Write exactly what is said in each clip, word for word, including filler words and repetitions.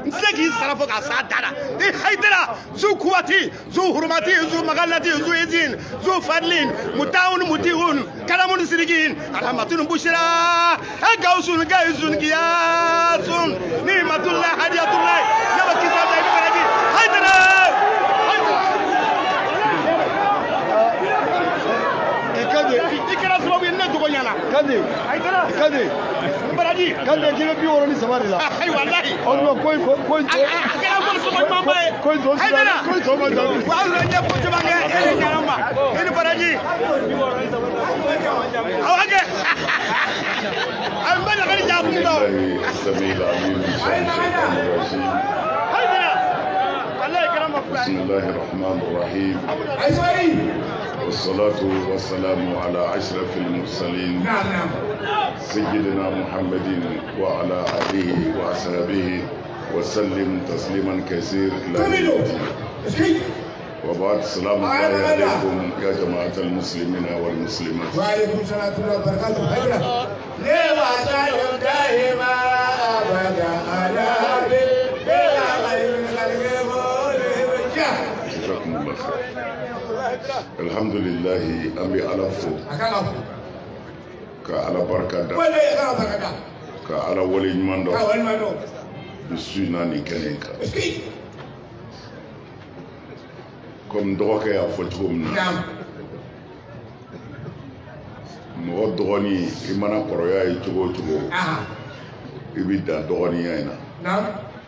nseki sarafo ka sa dara e haidara zu kuwati zu hurmati zu magalati zu izin zu fadlin mutaun mutiun kalamun sirigin alhamatun bushra agausun gaizun giyasun nimatullah hadiyatullah yabaki sada ibaraji haidara ikade ikara sababu ne dogo nyana kade haidara kade baraji kade kile bi woro ni samari la ay wallahi onno koy koy akara ko so ma bae koy do haidara koy so ma da wa la nya ko jaba nge ele nyama ni baraji awage ay mbala kali jabu ndo samila amin haidara Allah ikram بسم الله الرحمن الرحيم والصلاة والسلام على أشرف المرسلين سيدنا محمد وعلى آله وأصحابه وسلم تسليما كثيرا إلى وبعد السلام عليكم يا جماعة المسلمين والمسلمات. وعليكم السلام ورحمة الله وبركاته. ليه دائما أبدا على جزاكم الله خير. الحمد لله أمي على فوق كعلى بركة كعلى ولي مندو بسوينا نكنيكا كم دوكا يا فتوم مو دوغني إمانا كرويا يتوغو توغو إبدا دوغني يانا نعم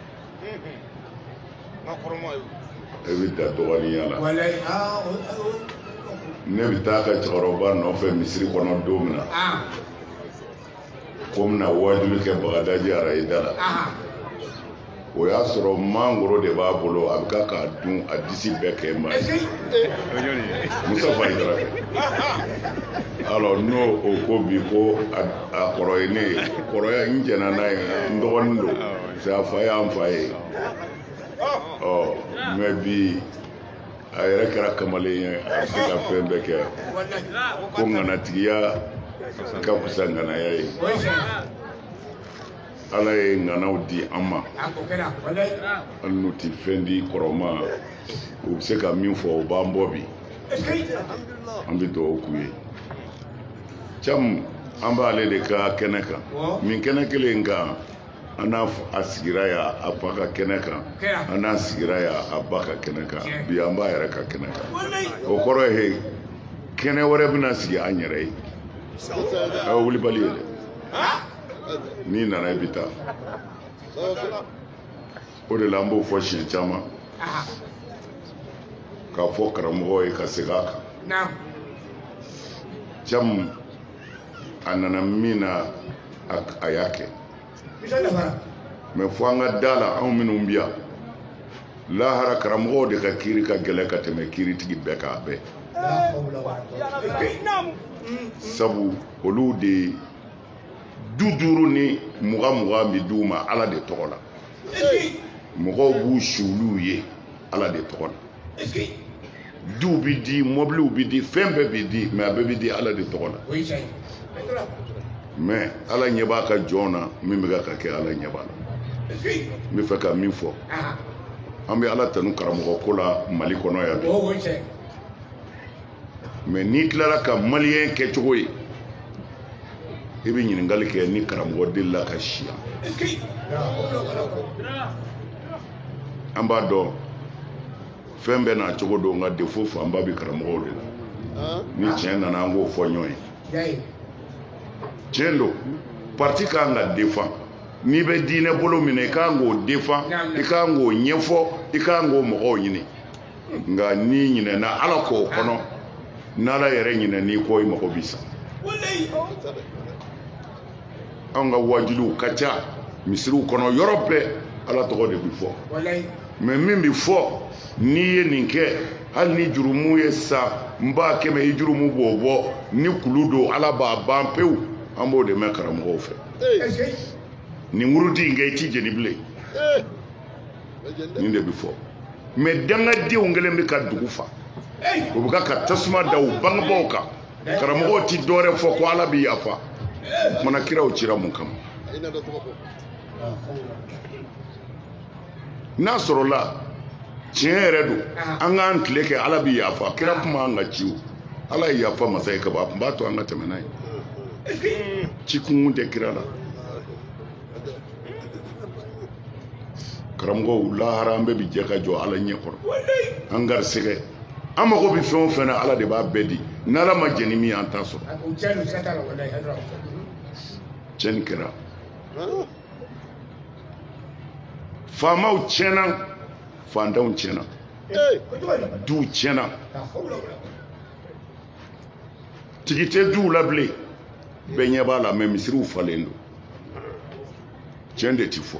ما كرمو ebita dogoni yala walay ah ne bita ka choroba no fe misri kono domina ah komna wajulu ke bagadaji ara idala ah o ya soro mangoro de ba bolo abka ka dun adisi beke ma musa faidara alors no o ko bi ko a koroyne koroya injena na ndondo sa fa ya amfaye oh maybe a yɛrɛ kɛra kamalen ye a se ka fɛn bɛɛ kɛ ko ŋanatigiya ka fisa ŋanaya ye ala ye ŋanaw di an ma hali n'u ti fɛn di kɔrɔma u bɛ se ka min fɔ u b'an bɔ bi an bɛ dugawu k'u ye cam an b'ale de ka kɛnɛ kan min kɛnɛ kelen kan ana a sigira ya a fa ka kɛnɛ kan ana sigira ya a ba ka kɛnɛ kan bi an b'a yɛrɛ ka kɛnɛ kan o kɔrɔ ye kɛnɛ wɛrɛ bɛna sigi an yɛrɛ ye a ye wulibali ye dɛ n'i nana i bɛ taa o de la an b'o fɔ siɲɛ caman k'a fɔ karamɔgɔw ye ka segin a kan cam a nana min na a y'a kɛ mɛ fo an ka da la anw minnu bi yan lahara karamɔgɔw de ka kiiri ka gɛlɛ ka tɛmɛ kiiritigi bɛɛ k'a bɛɛ sabu olu de du duuru ni mugan mugan bi d'u ma ala de tɔgɔ la mɔgɔw b'u si olu ye ala de tɔgɔ la duw bi di mɔbiliw bi di fɛn bɛɛ bi di mɛ a bɛɛ bi di ala de tɔgɔ la mais ala ɲɛ b'a ka jɔn na min bɛ ka kɛ ala ɲɛ b'a la n bɛ fɛ ka min fɔ an bɛ ala tanu karamɔgɔ ko la mali kɔnɔ yan bi mais n'i tilara ka maliyɛn kɛ cogo ye i bɛ ɲininkali kɛ ni karamɔgɔ delila ka si yan an b'a dɔn fɛn bɛɛ n'a cogo don nka defo fanba bɛ karamɔgɔw de la ni tiɲɛ nana an k'o fɔ ɲɔgɔn ye tiɲɛ don parti kan ka defan n'i bɛ diinɛ bolo minɛ i kan k'o defan i kan k'o ɲɛfɔ i kan k'o mɔgɔw ɲini nka n'i ɲinɛna ala k'o kɔnɔ n'ala yɛrɛ ɲinɛn'i kɔ i mago b'i sa anw ka wajiluw ka ca misiriw kɔnɔ yɔrɔ bɛɛ ala tɔgɔ de bi fɔ mɛ min bi fɔ n'i ye nin kɛ hali ni jurumu ye sa n b'a kɛmɛ i jurumu b'o bɔ ni kulu don ala b'a ban pewu an b'o de mɛn karamɔgɔw fɛ nin wuruti in kɛ i t'i jeni bilen nin de bi fɔ mɛ dangadenw kelen bɛ ka dugu fa o bɛ ka ka tasuma da u bangebaaw kan karamɔgɔw ti dɔwɛrɛ fɔ ko ala bi yafa kumana kiraw cira mun kama n'a sɔrɔla tiɲɛ yɛrɛ don an k'an tile kɛ ala bi yafa kira kuma an ka ciw ala ye yafa masa ye kaba a kun b'a to an ka tɛmɛ n'a ye ci kun tɛ kira la karamɔgɔw lahara an bɛɛ bi jɛ ka jɔ ala ɲɛ kɔrɔ an garisɛgɛ an mago bɛ fɛn o fɛn na ala de b'a bɛɛ di n'ala ma jɛ ni min an t'a sɔrɔ tiɲɛni kɛra faamaw tiɲɛna fantanw tiɲɛna duw tiɲɛna tigi tɛ duw la bilen bɛɛ ɲɛ b'a la mɛ misiriw falen don tiɲɛ de ti fɔ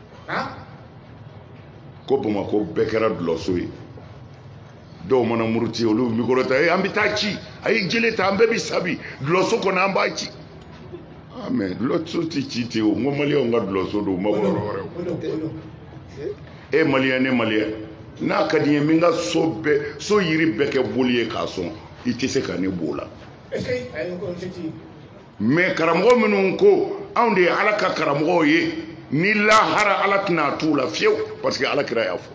ko Bamakɔ bɛɛ kɛra dulɔso ye dɔw mana muruti olu mikoro ta an bɛ taa ci a ye jele ta an bɛɛ bi sabi dulɔso kɔnɔ an b'a ci ah mais dulɔso ti ci ten o n ko maliyɛnw ka dulɔso don ma bɔ yɔrɔ wɛrɛ e maliyɛn ne maliyɛn n'a ka di n ye min ka so bɛɛ so yiri bɛɛ kɛ boli ye k'a sɔn i tɛ se ka ne b'o la mais karamɔgɔ minnu ko anw de ye ala ka karamɔgɔw ye ni lahara ala tɛna t'u la fiyewu parce que ala kira y'a fɔ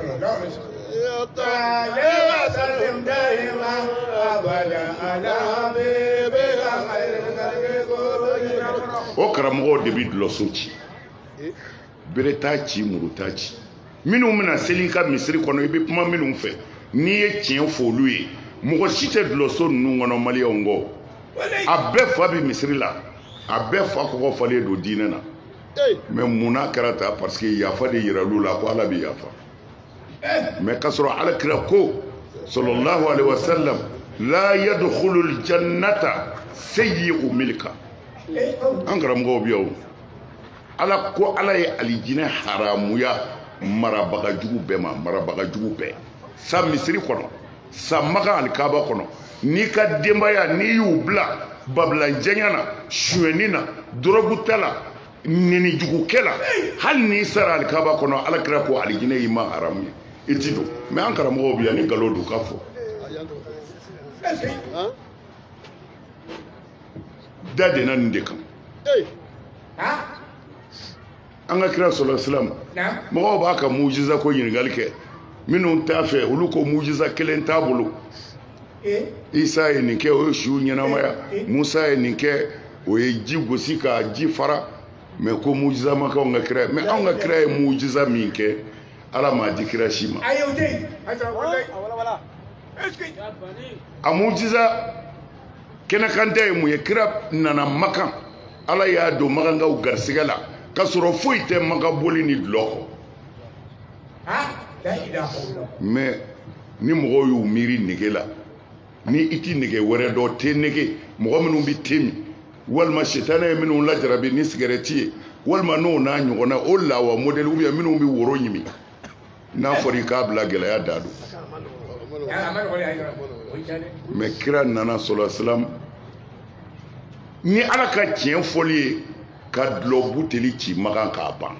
o karamɔgɔw de bi dulɔso ci bere t'a ci muru t'a ci minnu bɛna seli ka misiri kɔnɔ i bɛ kuma minnu fɛ n'i ye tiɲɛ fɔ olu ye mɔgɔ si tɛ dulɔso ninnu kɔnɔ maliyɛnw kɔ a bɛɛ fa bi misiri la a bɛɛ fa kɔgɔ falen don diinɛ na mais munna kɛra ta parce que yafa de yira olu la ko ala bɛ yafa mais k'a sɔrɔ ala kira ko sallallahu alaihi wa sallam la yadkhulu aljannata sayyi'u milka an karamɔgɔw bɛ yan ala ko ala ye alijinɛ haramuya marabagajugu bɛɛ ma marabagajugu bɛɛ sa misiri kɔnɔ sa maka alikaba kɔnɔ n'i ka denbaya n'i y'u bila babilanjɛnya na suɲɛni na dɔrɔguta la ninijugukɛ la hali n'i sara alikaba kɔnɔ ala kira ko alijinɛ y'i ma haramu ye i ti don mais an karamɔgɔw bi yan ni nkalon don ka fɔ da de na nin de kan an ka kira sɔlɔ silamu mɔgɔw b'a ka mujiza ko ɲininkali kɛ minnu t'a fɛ olu ko mujiza kelen t'a bolo isa ye nin kɛ o ye siw ɲɛnamaya musa ye nin kɛ o ye ji gosi ka ji fara mais ko mujiza ma k'anw ka kira mais anw ka kira ye mujiza min kɛ ala m'a di kira si ma a mujiza kɛnɛkanta ye mun ye kira nana makan ala y'a don makankaw garisɛgɛ la ka sɔrɔ foyi tɛ makan boli ni dulɔ kɔ mais ni mɔgɔw y'u miiri nege la ni i ti nege wɛrɛ dɔ te nege mɔgɔ minnu bi te min walima sitana ye minnu lajarabi ni sigarɛti ye walima n'o n'a ɲɔgɔnna o lawa modèle ou bien minnu bi woro ɲimi n'a fɔra i k'a bila gɛlɛya da don mais kira nana sɔlɔ silam ni ala ka tiɲɛ fɔli ye ka dulɔ buteli ci makan k'a ban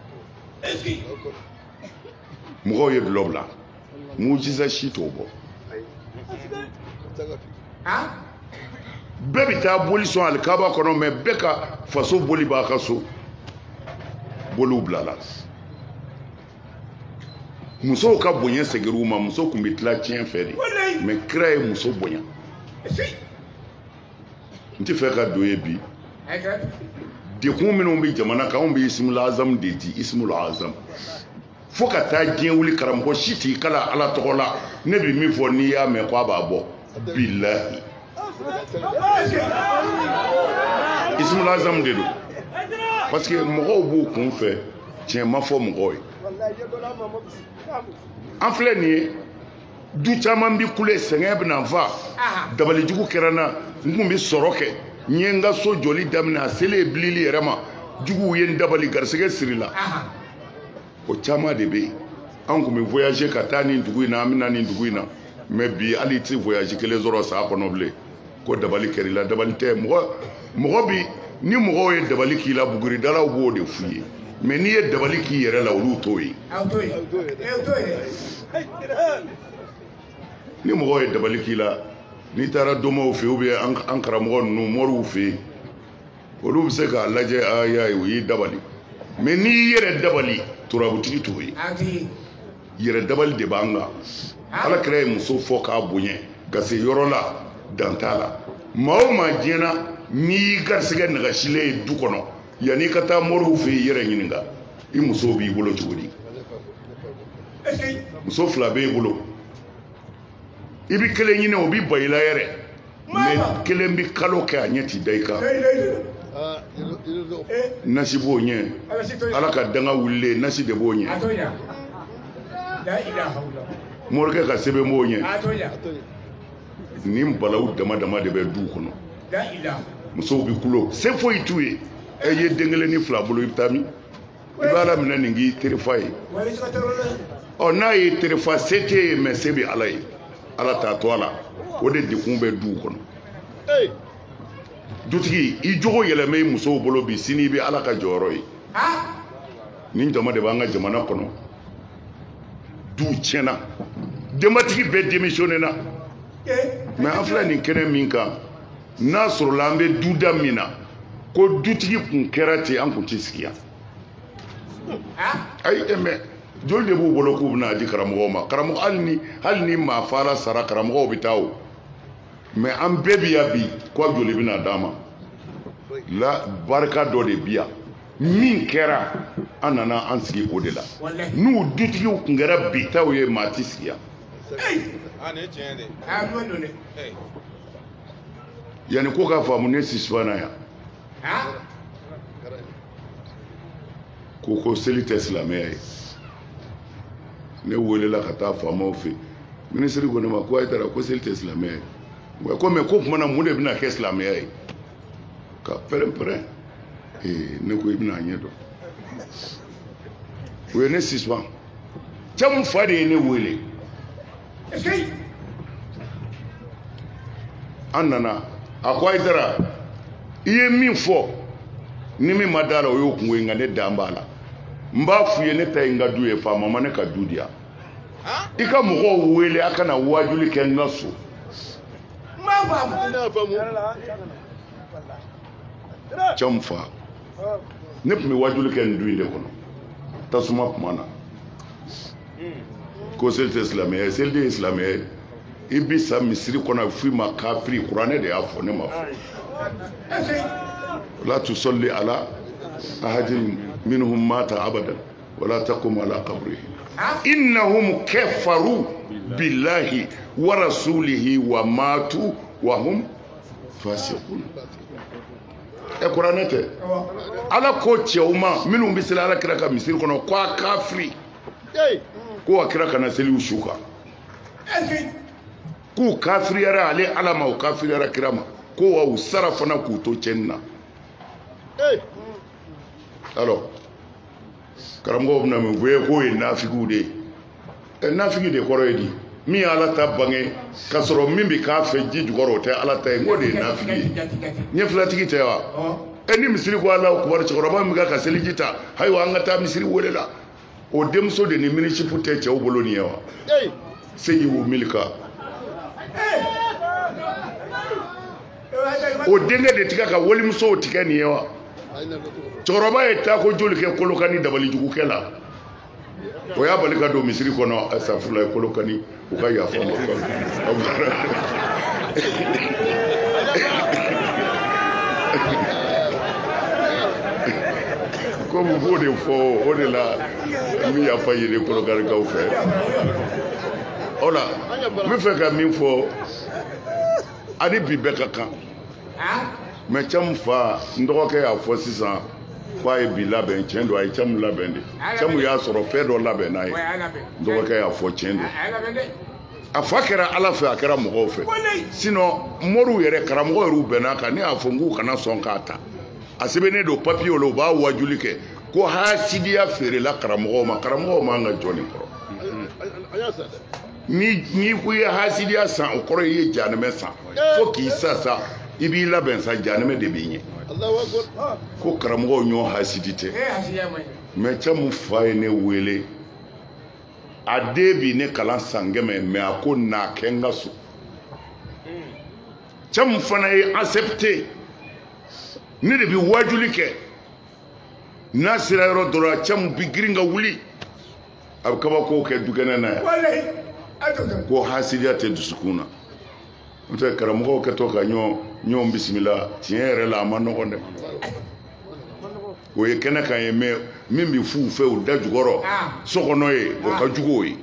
mɔgɔw ye dulɔ bila mujiza si t'o bɔ bɛɛ bɛ taa boli sɔn alikaba kɔnɔ mais bɛɛ ka faso boli b'a ka so boliw bilala musow ka bonya segir'u ma muso tun bɛ tila tiɲɛ fɛ de mais kira ye muso bonya n tɛ fɛ ka don ye bi dekun minnu bɛ jamana kan anw bɛ ismul azam de di ismul azam fo ka taa diɲɛ wuli karamɔgɔ si t'i kala ala tɔgɔ la ne bɛ min fɔ n'i y'a mɛn k'a b'a bɔ bilahi ismul azam de don parce que mɔgɔw b'u kun fɛ tiɲɛ ma fɔ mɔgɔw ye an filɛ nin ye du caman bi kule sɛgɛn bɛna fa dabalijugu kɛra n na n kun bɛ sɔrɔ kɛ n ye n ka so jɔli daminɛ a selen bilili yɛrɛ ma juguw ye n dabali garisɛgɛ siri la o caman de bɛ yen an kun bɛ voyager ka taa nin dugu in na an bɛ na nin dugu in na mais bi hali i tɛ voyage kelen sɔrɔ san kɔnɔ bilen ko dabali kɛr'i la dabali tɛ mɔgɔ mɔgɔ bi ni mɔgɔw ye dabali k'i la buguridalaw b'o de f'u ye mais n'i ye dabali k'i yɛrɛ la olu t'o ye ni mɔgɔw ye dabali k'i la n'i taara dɔmɔw fɛ yen ou bien an karamɔgɔ ninnu mɔriw fɛ yen olu bɛ se k'a lajɛ a y'a ye o y'i dabali mais n'i y'i yɛrɛ dabali turabutigi to ye ati yɛrɛ dabali de b'an kan ala kira ye muso fɔ k'a bonya ka se yɔrɔ la dan t'a la maa o maa diɲɛna n'i y'i garisɛgɛ nagasilen ye du kɔnɔ yanni i ka taa moriw fɛ yen yɛrɛ ɲininka i muso b'i bolo cogo di muso fila b'e bolo i bi kelen ɲini o bi ba i la yɛrɛ mɛ kelen bi kalo kɛ a ɲɛ t'i da i kan nasi b'o ɲɛ ala ka danga wulilen nasi de b'o ɲɛ morikɛ ka sɛbɛn b'o ɲɛ nin balaw dama dama de bɛ du kɔnɔ musow bi kulo se foyi t'u ye e ye den kelen ni fila bolo i bɛ taa min i bɛ ala minɛ nin k'i terifa ye ɔ n'a ye terifa se t'e ye mɛ se bɛ ala ye ala t'a to a la o de dekun bɛ du kɔnɔ dutigi i jogo yɛlɛmɛ i musow bolo bi sini i bɛ ala ka jɔyɔrɔ ye nin jama de b'an ka jamana kɔnɔ du tiɲɛna denbatigi bɛɛ démissionné na mɛ an filɛ nin kɛnɛ min kan n'a sɔrɔla an bɛ duda min na ko dutigi kun kɛra ten an kun tɛ sigi yan ayi mɛ joli de b'u bolo k'u bɛna di karamɔgɔw ma karamɔgɔ hali ni hali ni maa fala sara karamɔgɔw bɛ taa o mɛ an bɛɛ bi yan bi ko joli bɛna d'a ma la barika dɔ de bi yan min kɛra an nana an sigi o de la n'u dutigiw kun kɛra bitaw ye maa ti sigi yan yanni ko k'a faamu ne sisubana yan ko ko seli tɛ silamɛya ye ne welela ka taa faamaw fɛ minisiri ko ne ma ko a ye taara ko seli tɛ silamɛya ye wa ko mɛ ko tuma na mun de bɛna kɛ silamɛya ye ka pɛrɛn-pɛrɛn ee ne ko i bɛna a ɲɛ dɔn o ye ne sisuban cɛ mun fa de ye ne wele an nana a ko a ye taara i ye min fɔ ni min ma da la o y'o kungo ye nka ne dan b'a la n b'a f'u ye ne ta ye n ka du ye faama ma ne ka du di yan i ka mɔgɔw wele a kana wajuli kɛ n ka so cɛ mun fa ne tun bɛ wajuli kɛ nin du in de kɔnɔ tasuma kuma na ko seli tɛ silamɛya ye seli de ye silamɛya ye i bi sa misiri kɔnɔ f'i ma kafiri kuranɛ de y'a fɔ ne ma fɔ la tusalli ala ahadin minhum mata abadan wala taqum ala qabrihi innahum kafaru billahi wa rasulihi wa matu wa hum fasiqun e kuranɛ tɛ ala ko cɛw ma minnu bɛ seli ala kira ka misiri kɔnɔ ko a kafiri ko a kira kana seliw su kan k'u kafiriyara ale ala ma u kafiriyara kira ma ko wa u sara fana k'u to cɛnni na alors karamɔgɔw bɛna min fɔ ye k'o ye nafigiw de ye ɛ nafigi de kɔrɔ ye di min ye ala ta bange k'a sɔrɔ min bɛ k'a fɛ ji jukɔrɔ o tɛ ala ta ye n k'o de ye nafigi ye ɲɛfilatigi tɛ wa ɛ ni misiri ko ala kibaru cɛkɔrɔba min bɛ ka seliji ta ayiwa an ka taa misiri wele la o denmuso de ni minisipu tɛ cɛw bolo nin ye wa se y'u milika o denkɛ de tigɛ ka walimusow tigɛ nin ye wa cɛkɔrɔba ye taa ko joli kɛ kolokani dabalijugukɛ la o y'a bali ka don misiri kɔnɔ asafurula ye kolokani u ka yafa ma komi b'o de fɔ o de la n bɛ yafa ɲini kolokanikaw fɛ o la n bɛ fɛ ka min fɔ ani bi bɛɛ ka kan mɛ cɛmu fa n dɔgɔkɛ y'a fɔ sisan k'a ye bi labɛn tiɲɛ don a ye cɛmu labɛn de cɛmu y'a sɔrɔ fɛn dɔ labɛn n'a ye n dɔgɔkɛ y'a fɔ tiɲɛ don a fa kɛra ala fɛ a kɛra mɔgɔw fɛ sinon moriw yɛrɛ karamɔgɔ yɛrɛ bɛnn'a kan ne y'a fɔ n k'u kana sɔn k'a ta a sɛbɛnnen don papiye la u b'a wajuli kɛ ko hasidiya feerela karamɔgɔw ma karamɔgɔw man ka jɔ nin kɔrɔ ni n'i ko i ye hasidiya san o kɔrɔ i ye janɛmɛ san fo k'i sa sa i b'i labɛn sa janɛmɛ de b'i ɲɛ ko karamɔgɔw ɲɔ hasidi tɛ mɛ cɛmu fa ye ne wele a den bi ne kalan san kɛmɛ mɛ a ko n'a kɛ n ka so cɛmu fana ye accepté ne de bi wajuli kɛ n'a sera yɔrɔ dɔ la cɛ min bi girin ka wuli a bɛ kabako kɛ dukɛnɛ na yan ko hasidiya tɛ dusukun na n'o tɛ karamɔgɔw kɛtɔ ka ɲɔgɔn ɲɔgɔn bisimila tiɲɛ yɛrɛ la a ma nɔgɔn dɛ o ye kɛnɛ kan ye mɛ min bɛ f'u fɛ u da jukɔrɔ so kɔnɔ ye o ka jugu o ye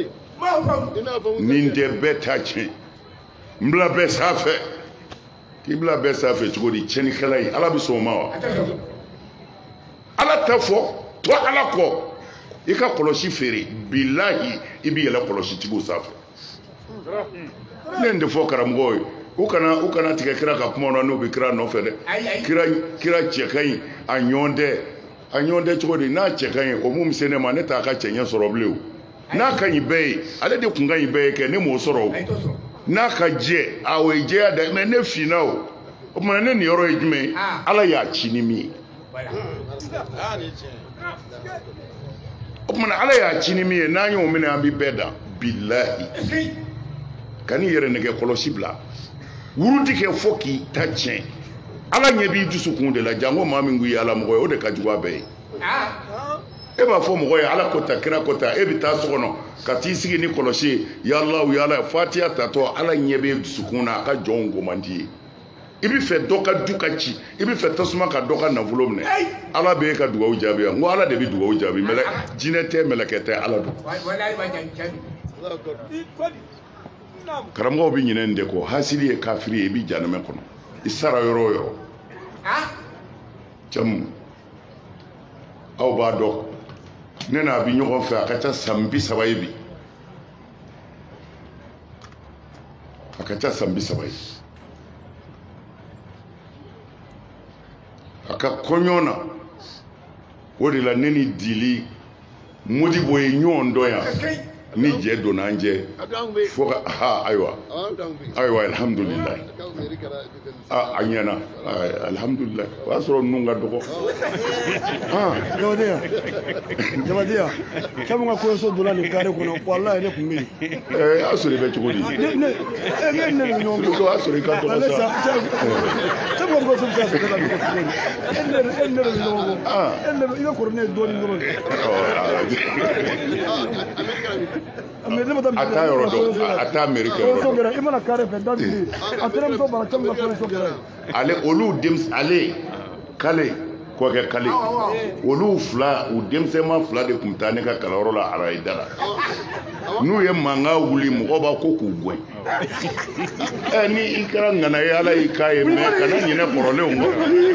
nin tɛ bɛɛ ta tiɲɛ n bila bɛɛ sanfɛ k'i bila bɛɛ sanfɛ cogo di tiɲɛnikɛla ye ala bɛ sɔn o ma wa ala tɛ fɔ to ala kɔ i ka kɔlɔsi feere bilahi i bɛ yɛlɛ kɔlɔsi tigiw sanfɛ ne nin tɛ fɔ karamɔgɔw ye u kana u kana tigɛ kira ka kuma na n'u bɛ kira nɔfɛ dɛ kira kira cɛ ka ɲi a ɲɔgɔn tɛ a ɲɔgɔn tɛ cogo di n'a cɛ ka ɲi o mun bɛ se ne ma ne t'a ka cɛ ɲɛ sɔrɔ bilen o n'a ka ɲi bɛɛ ye ale de kun ka ɲi bɛɛ ye kɛ ne m'o sɔrɔ o n'a ka jɛ a o ye jɛya dɛ mɛ ne finna o o tuma ne nin yɔrɔ ye jumɛn ye ala y'a ci ni min ye o tuma ala y'a ci ni min ye n'an y'o minɛ an bɛ bɛɛ dan bilahi ka n'i yɛrɛ nɛgɛ kɔlɔsi bila wuruti kɛ fo k'i ta tiɲɛ ala ɲɛ b'i dusukun de la janko maa min ko ye ala mɔgɔ ye o de ka jugu a bɛɛ ye e b'a fɔ mɔgɔ ye ala ko ta kira ko ta e bɛ taa so kɔnɔ ka t'i sigi ni kɔlɔsi ye yala yala fatiya tatɔ ala ɲɛ bɛ dusukun na a ka jɔnw ko man di ye i bɛ fɛ dɔ ka du ka ci i bɛ fɛ tasuma ka dɔ ka nafolo minɛ ala bɛ e ka dugawu jaabi yan n ko ala de bɛ dugawu jaabi mɛlɛ jinɛ tɛ mɛlɛkɛ tɛ ala don karamɔgɔw bɛ ɲinɛ nin de kɔ hasidi ye kafiri ye i bɛ janɛmɛ kɔnɔ i sara yɔrɔ o yɔrɔ jamu aw b'a dɔn ne n'a bɛ ɲɔgɔn fɛ a ka ca san bi saba ye bi a ka ca san bi saba ye a ka kɔɲɔ na o de la ne ni Dili Modibo ye ɲɔgɔn dɔn yan ni jɛ donna an jɛ fo ka ha ayiwa ayiwa alhamdulilayi a ɲɛna alhamdulilayi o y'a sɔrɔ ninnu ka dɔgɔ Jabadenya Jabadenya caman ka kɔɲɔso donna nin kare kɔnɔ walayi ne tun bɛ yen ɛɛ y'a sɔrɔ i bɛ cogo di ne ne ne ne bɛ ɲɔgɔn o y'a sɔrɔ i ka dɔgɔ sa caman ka kɔɲɔso bɛ se ka kɛ ka dɔgɔ cogo di e ne e ne bɛ ɲɔgɔn kɔ e ne i ka kɔrɔ ne ye dɔɔnin dɔrɔn de a t'a yɔrɔ dɔn a t'a mɛri kɛ yɔrɔ dɔn i mana kare fɛ dantigi a terimuso bara caman ka kɔɲɔso kɛra ale olu denmisɛn ale kale kɔkɛ kale olu fila u denmisɛnma fila de tun bɛ taa ne ka kalanyɔrɔ la arayida la n'u ye mankan wuli mɔgɔ b'a ko k'u gɛn ɛ ni i kɛra ŋana ye ala y'i k'a ye mɛ kana ɲinɛ kɔrɔlenw kɔ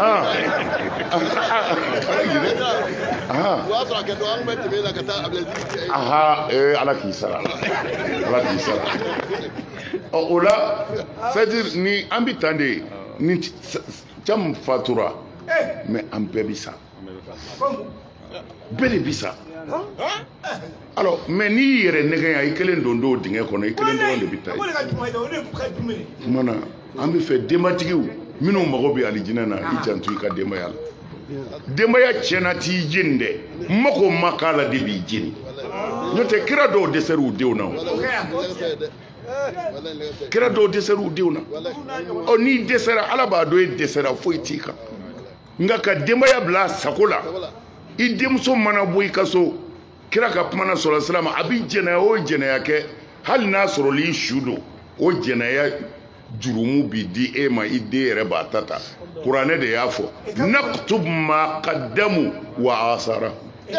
aha ee ala k'i sara ala k'i sara ɔ o la c'est-à-dire ni an bɛ tan de ni cɛ fatura mais an bɛɛ bi sa bɛɛ de bi sa alors mais n'i y'i yɛrɛ nɛgɛ yan i kelen don dɔw dingɛ kɔnɔ i kelen dɔrɔn de bi taa ye kuma na an bɛ fɛ denbatigiw minnu mago bɛ alijinɛ na i janto i ka denbaya la denbaya tiɲɛna t'i jeni dɛ mako ma k'a la de b'i jeni n'o tɛ kira dɔw dɛsɛra u denw na kira dɔw dɛsɛra u denw na ɔ n'i dɛsɛra ala b'a dɔn e dɛsɛra foyi t'i kan nka ka denbaya bila a sago la i denmuso mana bɔ i ka so kira ka kuma na sɔrɔ sira ma a bɛ jɛnɛya o jɛnɛya kɛ hali n'a sɔrɔ i su don o jɛnɛya jurumu bi di e ma i den yɛrɛ b'a ta ta kuranɛ de y'a fɔ naktub ma qaddamu wa asara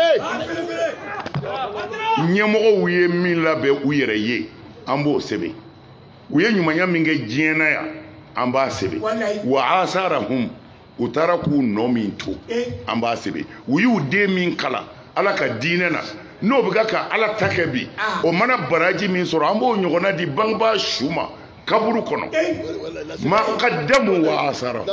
ɲɛmɔgɔw ye min labɛn u yɛrɛ ye an b'o sɛbɛn u ye ɲumanya min kɛ diɲɛ na yan an b'a sɛbɛn wa asarahum u taara k'u nɔ min to an b'a sɛbɛn u y'u den min kalan ala ka diinɛ na n'o bɛ ka ala ta kɛ bi o mana baraji min sɔrɔ an b'o ɲɔgɔnna di bangebaa su ma kaburu kɔnɔ ma qaddamu wa asara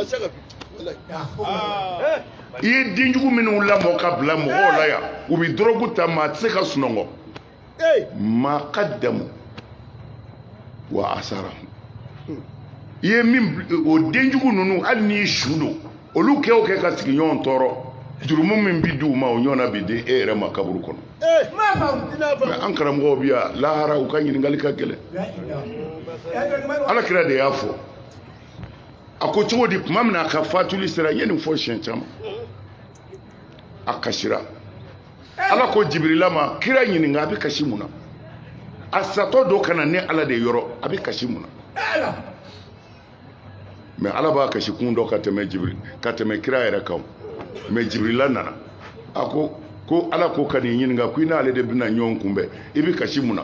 i ye denjugu minnu lamɔ ka bila mɔgɔw la yan u bɛ dɔrɔgu ta maa tɛ se ka sunɔgɔ ma qaddamu wa asara i ye min o denjugu ninnu hali n'i su don olu kɛ o kɛ ka sigi ɲɔgɔn tɔɔrɔ jurumu min bi di u ma o ɲɔgɔnna bi di e yɛrɛ ma kaburu kɔnɔ mɛ an karamɔgɔw bi yan lahara u ka ɲininkali ka gɛlɛn alakira de y'a fɔ a ko cogo di tuma min na a ka fatuli sera n ye nin fɔ siɲɛ caman a kasira ala ko Jibrila ma kira ɲininka a bɛ kasi mun na a satɔ dɔ kana ne ala de yɔrɔ a bɛ kasi mun na mais ala b'a kasi kun dɔ ka tɛmɛ Jibril ka tɛmɛ kira yɛrɛ kan mais Jibrila nana a ko ko ala ko ka nin ɲininka ko i n'ale de bɛna ɲɔgɔn kunbɛn i bɛ kasi mun na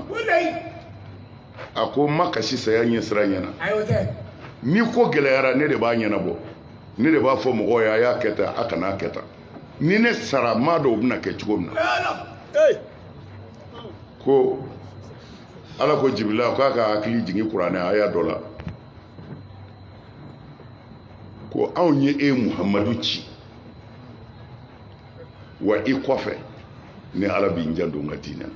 a ko ma kasi saya ɲɛ sira ɲɛna ni ko gɛlɛyara ne de b'a ɲɛnabɔ ne de b'a fɔ mɔgɔw ye a y'a kɛ tan a kana kɛ tan ni ne sara maa dɔw bɛna kɛ cogo min na ko ala ko Jibrila k'a ka hakili jigin kuranɛ aya dɔ la ko anw ye e Muhamadu ci wa i kɔfɛ ni ala b'i janto n ka diinɛ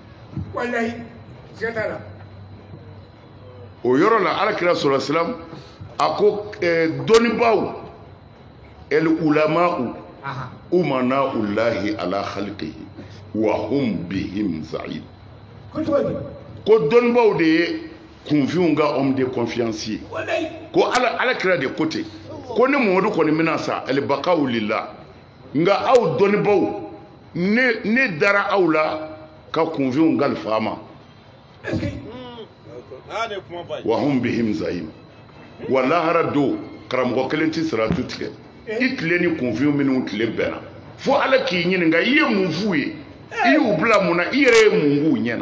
na o yɔrɔ la alakira sɔrɔ silam a ko dɔnnibaaw el ulama'u umana'ullahi ala khalqihi wa hum bihim za'id ko dɔnnibaaw de ye kunfinw ka homme de confiance ye ko ala alakira de ko ten ko ne Muhamadu kɔni bɛna sa alibakaw lillah nka aw dɔnnibaaw ne ne dara aw la ka kunfinw kalifa ma wa hum bihim za'im wa lahara do karamɔgɔ kelen tɛ siratu tigɛ i tile ni kunfinw minnu tile bɛnna fo ala k'i ɲininka i ye mun f'u ye i y'u bila mun na i yɛrɛ ye mun k'u ɲɛna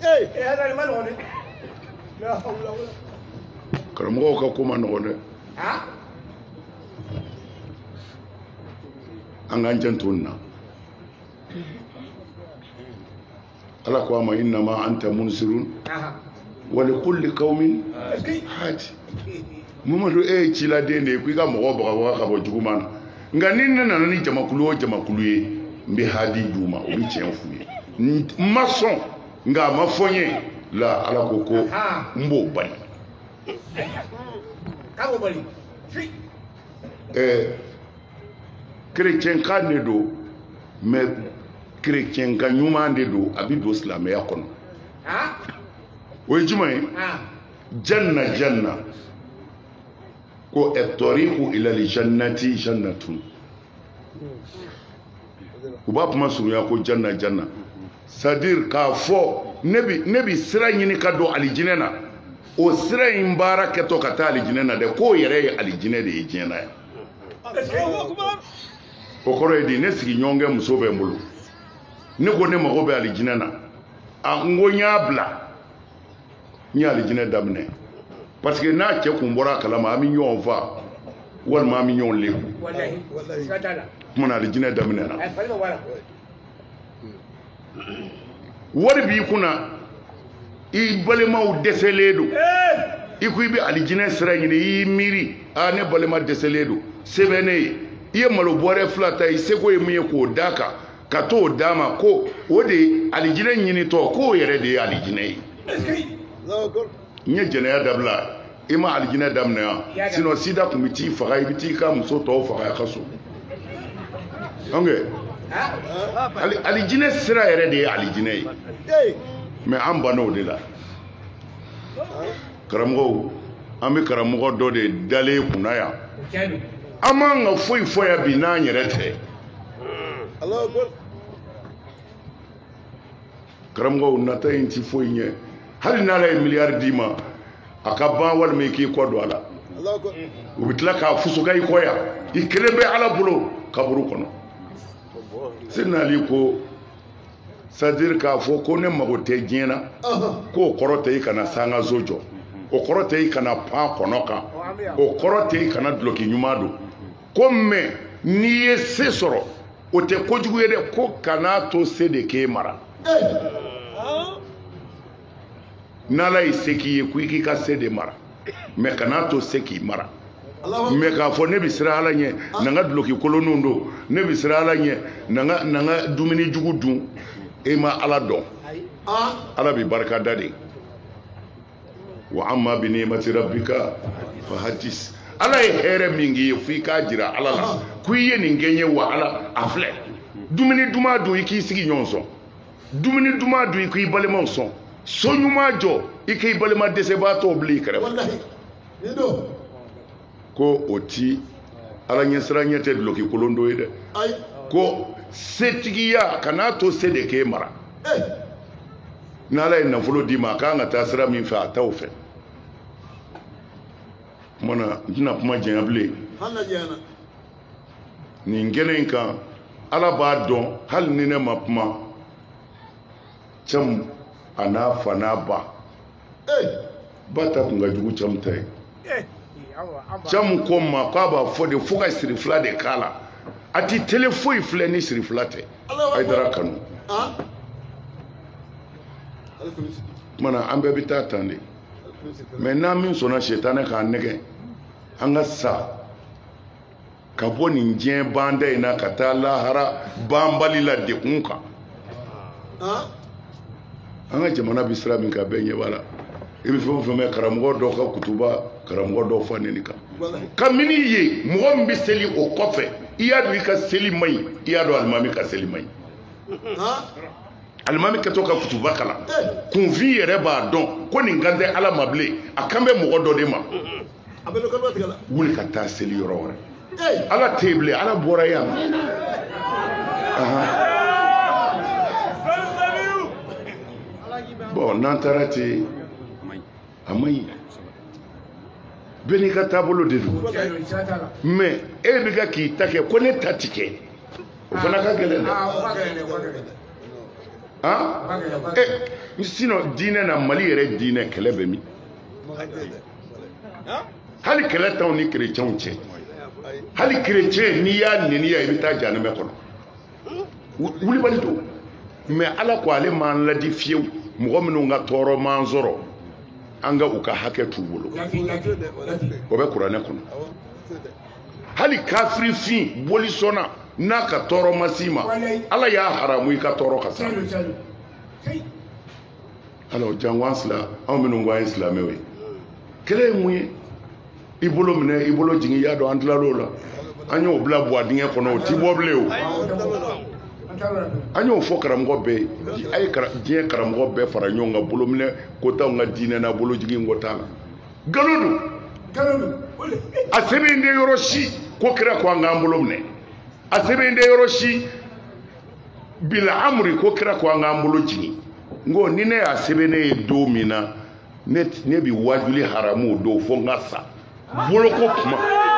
karamɔgɔw ka ko ma nɔgɔn dɛ an k'an janto nin na ala ko a ma innama anta munsirun wa likulli qaumin hadi Muhammadu e ye ciladen de ye ko i ka mɔgɔ bagabaga ka bɔ juguman na nka ni ne nana ni jamakulu o jamakulu ye n bɛ hadi d'u ma o bɛ tiɲɛ f'u ye n ma sɔn nka a ma fɔ n ye la ala ko ko n b'o bali ɛɛ kerecɛnkan de don mais kerecɛnkan ɲuman de don a bɛ don silamɛya kɔnɔ o ye jumɛn ye janna janna ko at-tariqu ila al-jannati jannatun u b'a kuma surunya ko janna janna c'est-à-dire k'a fɔ ne bi ne bi sira ɲini ka don alijinɛ na o sira in baara kɛtɔ ka taa alijinɛ na dɛ k'o yɛrɛ ye alijinɛ de ye diɲɛ na yan o kɔrɔ ye di ne sigiɲɔgɔnkɛ muso bɛ n bolo ne ko ne mago bɛ alijinɛ na a n ko n y'a bila n ye alijinɛ daminɛ parce que n'a cɛ kun bɔra a kalama an bɛ ɲɔgɔn fa walima an bɛ ɲɔgɔn leku kuma na alijinɛ daminɛ na wari b'i kunna i balimaw dɛsɛlen don i ko i bɛ alijinɛ sira ɲini i y'i miiri a ne balima dɛsɛlen don se bɛ ne ye i ye malo bɔrɛ fila ta i seko ye mun ye k'o d'a kan ka t'o d'a ma ko o de ye alijinɛ ɲinitɔ k'o yɛrɛ de ye alijinɛ ye n ye jɛnɛya dabila i ma alijinɛ daminɛ yan sinon sida tun bɛ t'i faga i bɛ t'i ka muso tɔw faga a ka so alijinɛ sira yɛrɛ de ye alijinɛ ye mais an banna o de la karamɔgɔw an bɛ karamɔgɔ dɔ de dalen kunna yan an m'an ka foyi fɔ yan bi n'an yɛrɛ tɛ karamɔgɔw nata in ti foyi ɲɛ hali n'ala ye miliyari d'i ma a ka ban walima i k'i kɔ don a la u bɛ tila k'a fusuka i kɔ yan i kelen bɛ ala bolo kaburu kɔnɔ Seydina Ali ko c'est-à-dire k'a fɔ ko ne mago tɛ diɲɛ na k'o kɔrɔ tɛ i kana sangaso jɔ o kɔrɔ tɛ i kana pan kɔnɔ kan o kɔrɔ tɛ i kana duloki ɲuman don ko mais n'i ye se sɔrɔ o tɛ kojugu ye dɛ ko kana to se de k'e mara n'ala ye se k'i ye ko i k'i ka se de mara mais kana to se k'i mara mais k'a fɔ ne bɛ siran ala ɲɛ na n ka duloki kolonninw don ne bɛ siran ala ɲɛ na n ka dumuni jugu dun e ma ala dɔn ala bɛ barika da de wa amma bi ni'mati rabbika fa hadis ala ye hɛrɛ min k'i ye f'i k'a jira ala la ko i ye nin kɛ n ye wa ala a filɛ dumuni duman dun i k'i sigi ɲɔgɔn sɔn dumuni duman dun i k'i balimaw sɔn so ɲuman jɔ i k'i balima dɛsɛbaatɔw bila i kɛrɛfɛ ko o ti ala ɲɛsira ɲɛ tɛ duloki kolon dɔ ye dɛ ko setigiya kana to se de ke mara n'ala ye nafolo di ma k'an ka taa sira min fɛ a t'aw fɛ mana n tɛna kuma janya bilen nin kɛnɛ in kan ala b'a dɔn hali ni ne ma kuma cɛmu a n'a fa n'a ba ba ta kun ka jugu cɛmu ta ye cɛmu ko ma k'a b'a fɔ de fo ka siri fila de k'a la a ti tele foyi filɛ ni siri fila tɛ Haidara Kanu mana an bɛɛ bɛ taa tan de mɛ n'an min sɔnna sɛtanɛ k'an nɛgɛ an ka sa ka bɔ nin diɲɛ banda in na ka taa lahara banbali la dekun kan an ka jamana bɛ sira min kan bɛɛ ɲɛ b'a la i bɛ fɛn o fɛn mɛn karamɔgɔ dɔw ka kutuba karamɔgɔ dɔw fa neni kan kabini ye mɔgɔ min bɛ seli o kɔfɛ i y'a dɔn i ka seli man ɲi i y'a dɔn alimami ka seli man ɲi alimami kɛtɔ ka kutuba kalan kunfin yɛrɛ b'a dɔn ko nin kan tɛ ala ma bilen a kan bɛ mɔgɔ dɔ de ma wuli ka taa seli yɔrɔ wɛrɛ ala tɛ yen bilen ala bɔra yan bon n'an taara ten a man ɲi bɛɛ n'i ka taabolo de don mɛ e bɛ ka k'i ta kɛ ko ne ta ti kɛ o fana ka gɛlɛn dɛ han eh sinon diinɛ na Mali yɛrɛ diinɛ kɛlɛ bɛ min hali kɛlɛ t'anw ni kerecɛnw cɛ hali kerecɛn n'i y'a neniya i bɛ taa janɛmɛ kɔnɔ wulibali don mɛ ala ko ale m'an ladi fiyewu mɔgɔ minnu ka tɔɔrɔ m'an sɔrɔ an ka u ka hakɛ t'u bolo o bɛ kuranɛ kɔnɔ hali kafirifin boli sɔnna n'a ka tɔɔrɔ ma s'i ma ala y'a haramu i ka tɔɔrɔ ka sa alors jango an sila anw minnu ko an ye silamɛw ye kɛlɛ ye mun ye i bolo minɛ i bolo jigin i y'a dɔn an tilal'o la an y'o bila buwa dingɛ kɔnɔ o ti bɔ bilen o an y'o fɔ karamɔgɔ bɛɛ ye a ye diɲɛ karamɔgɔ bɛɛ fara ɲɔgɔn kan bolo minɛ ko t'anw ka diinɛ na bolo jigin ko t'a la nkalon don a sɛbɛn de yɔrɔ si ko kira ko an k'an bolo minɛ a sɛbɛn de yɔrɔ si bila amuri ko kira ko an k'an bolo jigin n ko ni ne y'a sɛbɛn ne ye don min na ne ne bi wajuli haramu o don fo n ka sa bolo ko kuma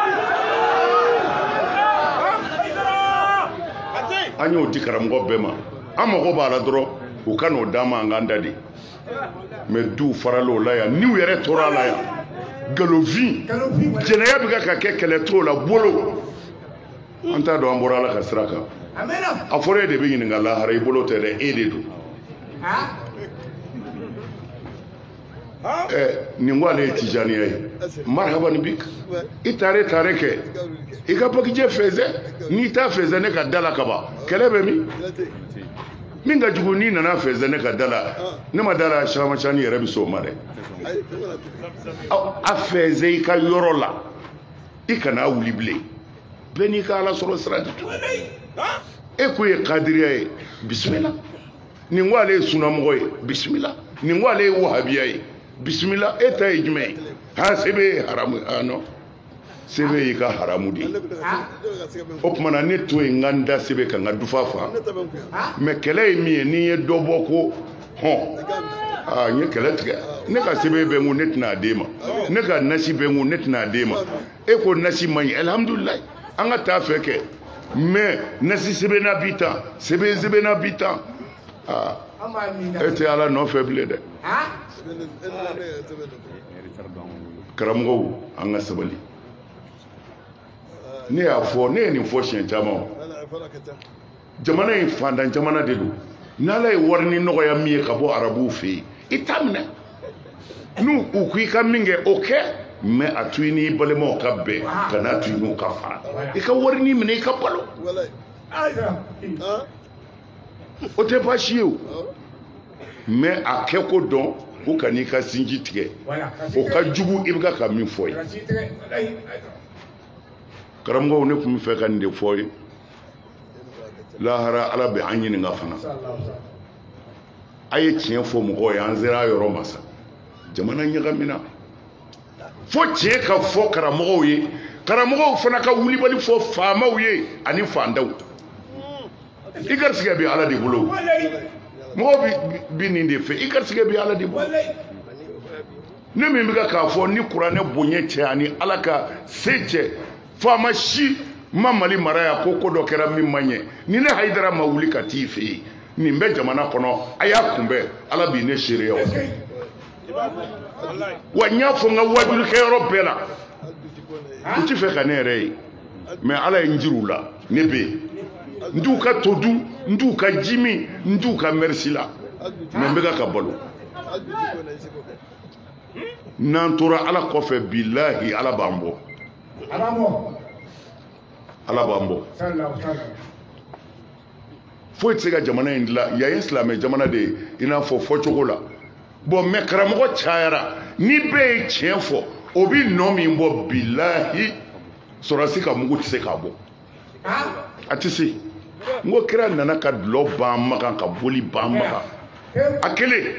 an y'o di karamɔgɔ bɛɛ ma an mago b'a la dɔrɔn u ka n'o d'an ma an k'an da de mɛ duw farala o la yan niw yɛrɛ tora a la yan galofin jɛnɛya bɛ ka kɛ kɛlɛ t'o la bolo an t'a dɔn an bɔra ala ka sira kan a fɔra e de bɛ ɲininka lahara i bolo tɛ dɛ e de don ɛ nin ko ale ye tijaniya ye marhaban bik i taare taare kɛ i ka pakijɛ fɛnsɛ n'i t'a fɛnsɛ ne ka da la kaban kɛlɛ bɛ min min ka jugu n'i nana fɛnsɛ ne ka da la ne ma da la caman yɛrɛ bɛ s'o ma dɛ a fɛnsɛ i ka yɔrɔ la i kana wuli bilen bɛɛ n'i ka ala sɔrɔ sira de don e ko ye kadiriya ye bisimila nin ko ale ye sunamɔgɔ ye bisimila nin ko ale ye wahabiya ye bisimila e ta ye jumɛn ye ha sebe ye haramu ah non sebe y'i ka haramu de ye o tuma na ne to yen n ka n da sebe ka n ka dufa fa mɛ kɛlɛ ye min ye n'i ye dɔ bɔ ko hɔn aa n ye kɛlɛ tigɛ ne ka sebe bɛ n kun ne tɛna a d'e ma ne ka nasi bɛ n kun ne tɛna a d'e ma e ko nasi man ɲi alihamudulilayi an ka taa fɛ kɛ mɛ nasi sɛbɛnna bi tan sɛbɛn sɛbɛnna bi tan aa e tɛ ala nɔfɛ bilen dɛ karamɔgɔw an ka sabali ne y'a fɔ ne ye nin fɔ siɲɛ caman jamana in fantan jamana de don n'ala ye wari ni nɔgɔya min ye ka bɔ arabuw fɛ yen i t'a minɛ n'u u ko i ka min kɛ o kɛ mɛ a to i n'i balimaw ka bɛn ka n'a to i n'u ka fara i ka wari ni minɛ i ka balo o tɛ baasi ye o mɛ a kɛ ko dɔn ko ka n'i ka sinji tigɛ o ka jugu i bɛ ka min fɔ ye karamɔgɔw ne tun bɛ fɛ ka nin de fɔ ye lahara ala bɛ an ɲininka fana a ye tiɲɛ fɔ mɔgɔw ye an sera a yɔrɔ ma sa jamana ɲagamina fo tiɲɛ ka fɔ karamɔgɔw ye karamɔgɔw fana ka wulibali fɔ faamaw ye ani fandaw i garisɛgɛ bɛ ala de bolo mɔgɔw bi nin de fɛ i garisɛgɛ bɛ ala de bolo ne min bɛ k'a fɔ ni kuranɛ bonya cɛ ani ala ka se cɛ faama si ma mali mara ya ko ko dɔ kɛra min man ɲɛ ni ne hayidara ma wuli ka t'i fɛ yen nin bɛ jamana kɔnɔ a y'a kunbɛn ala b'i ne seereya wa n y'a fɔ n ka wajulikɛyɔrɔ bɛɛ la n tɛ fɛ ka ne yɛrɛ ye mɛ ala ye n jiri la ne bɛ yen n t'u ka todu n t'u ka jimi n t'u ka mɛrisi la mɛ n bɛ ka balo n'an tora ala kɔfɛ bilahi ala b'an bɔ ala b'an bɔ foyi tɛ se ka jamana in dilan yan ye silamɛ jamana de ye i n'a fɔ fɔcogo la bon mɛ karamɔgɔ cayara ni bɛɛ ye tiɲɛ fɔ o bi nɔ min bɔ bilahi sɔrɔdasi ka mugu tɛ se k'a bɔ a tɛ se n ko kira nana ka dulɔ ban makan ka boli ban makan a kelen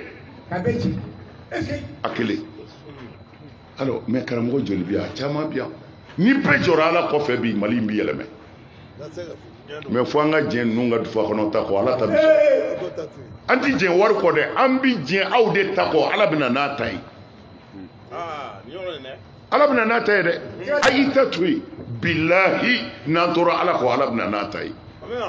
a kelen alors mɛ karamɔgɔ joli bi yan a caman bi yan ni bɛɛ jɔra ala kɔfɛ bi mali in bi yɛlɛmɛ mɛ fo an ka diɲɛ ninnu ka dufa kɔnɔ ta kɔ ala ta bi an ti diɲɛ wari kɔ dɛ an bi diɲɛ aw de ta kɔ ala bɛna n'a ta ye ala bɛna n'a ta ye dɛ a y'i ta to yen bilahi n'an tora ala kɔ ala bɛna n'a ta ye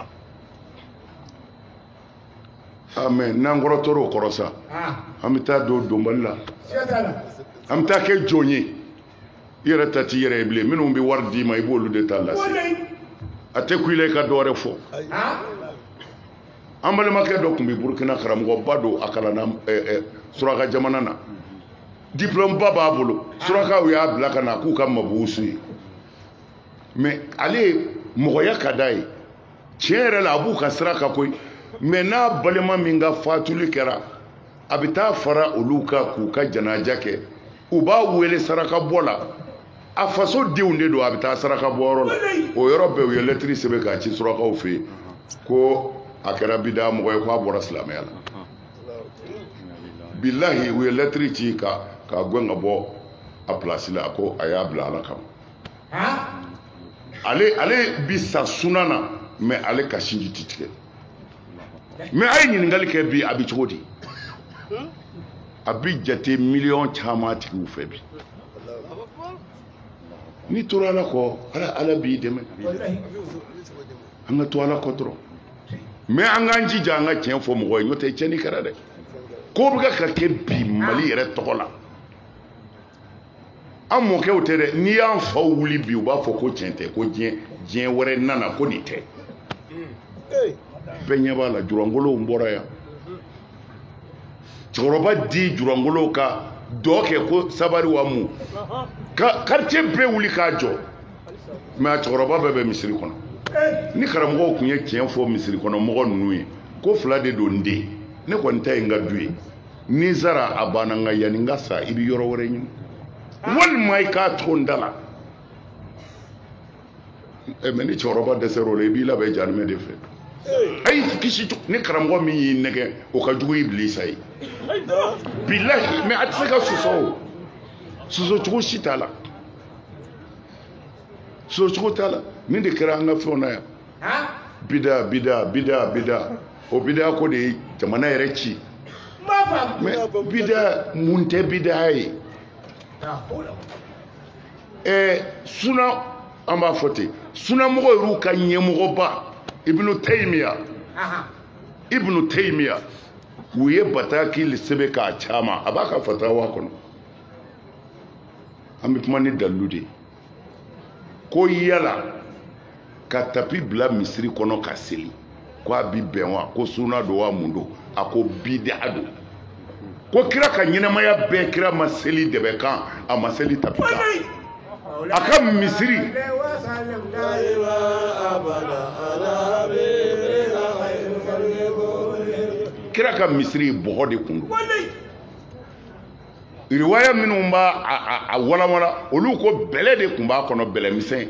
mɛ n'an kɔrɔ tora o kɔrɔ sa an bɛ taa don donbali la an bɛ taa kɛ jɔn ye i yɛrɛ ta t'i yɛrɛ ye bilen minnu bɛ wari d'i ma i b'olu de ta lase a tɛ ku i la i ka dɔ wɛrɛ fɔ an balimakɛ dɔ tun bɛ burukina karamɔgɔba don a kalanna suraka jamana na diplôme ba b'a bolo surakaw y'a bila ka na k'u ka mabusu ye mɛ ale mɔgɔya ka d'a ye tiɲɛ yɛrɛ la a b'u ka sira kan koyi mɛ n'a balima min ka fatuli kɛra a bɛ taa fara olu kan k'u ka janaja kɛ u b'a wele saraka bɔ la a faso denw de don a bɛ taa saraka bɔ yɔrɔ la o yɔrɔ bɛɛ u ye lɛtiri sɛbɛn k'a ci surakaw fɛ yen ko a kɛra bida mɔgɔ ye ko a bɔra silamɛya la bilahi u ye lɛtiri ci ka ka gɛn ka bɔ a pilasi la ko a y'a bila ala kama ale ale bi sa sunan na mɛ ale ka sinji ti tigɛ mɛ a ye ɲininkali kɛ bi a bɛ cogo di a bɛ jate miliyɔn caman tigiw fɛ bi ni tora ala kɔ ala ala b'i dɛmɛ an ka to ala kɔ dɔrɔn mɛ an k'an jija an ka tiɲɛ fɔ mɔgɔ ye n'o tɛ tiɲɛni kɛra dɛ ko bɛ ka kɛ bi mali yɛrɛ tɔgɔ la an mɔkɛw tɛ dɛ n'i y'an faw wuli bi u b'a fɔ ko tiɲɛ tɛ ko diɲɛ diɲɛ wɛrɛ nana ko nin tɛ bɛɛ ɲɛ b'a la jurangolow bɔra yan cɛkɔrɔba di jurangolow ka dɔ kɛ ko sabari wa mu ka quartier bɛɛ wuli k'a jɔ mɛ a cɛkɔrɔba bɛɛ bɛ misiri kɔnɔ ni karamɔgɔw tun ye tiɲɛ fɔ misiri kɔnɔ mɔgɔ ninnu ye ko fila de don n den ne kɔni ta ye n ka du ye ni zara a banna n ka yanni n ka sa i bɛ yɔrɔ wɛrɛ ɲini walima i k'a to n da la mɛ ni cɛkɔrɔba dɛsɛra o la i b'i labɛn janimɛ de fɛ a y'i kisi ni karamɔgɔ min y'i nɛgɛ o ka jugu ibilisa ye bilahi mɛ a tɛ se ka sɔsɔ o sɔsɔ cogo si t'a la sɔsɔ cogo t'a la nin de kɛra an ka fɛnw na yan bida bida bida bida o bida ko de ye jamana yɛrɛ ci mɛ bida mun tɛ bida ye ɛɛ sunan an b'a fɔ ten sunamɔgɔ y'u ka ɲɛmɔgɔba ibnu taymiya ibnu taymiya u ye bataki sɛbɛn k'a caman a b'a ka fatawa kɔnɔ an bɛ kuma ni dalilu de ko yala ka tapi bila misiri kɔnɔ ka seli ko a bi bɛn wa ko sunna don wa mun don a ko bid'a don ko kira ka ɲɛnamaya bɛɛ kira ma seli dɛbɛ kan a ma seli tapi kan a ka misiri kira ka misiri bɔgɔ de kun don riwaya minnu b'a a walawala olu ko bɛlɛ de kun b'a kɔnɔ bɛlɛ misɛn